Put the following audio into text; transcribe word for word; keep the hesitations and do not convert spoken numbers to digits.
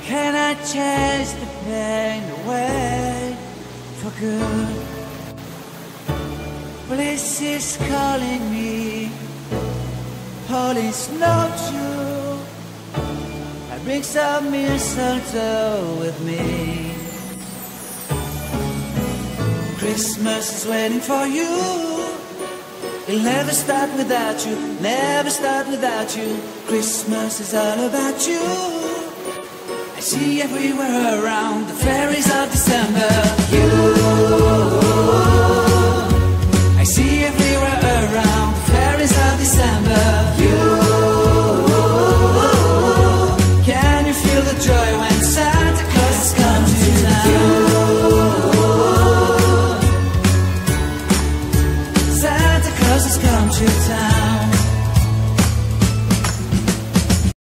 Can I chase the pain away for good? Bliss is calling me, Polish not you. I bring some mistletoe with me. Christmas is waiting for you. It'll never start without you, never start without you. Christmas is all about you. I see everywhere around the fairies of December. You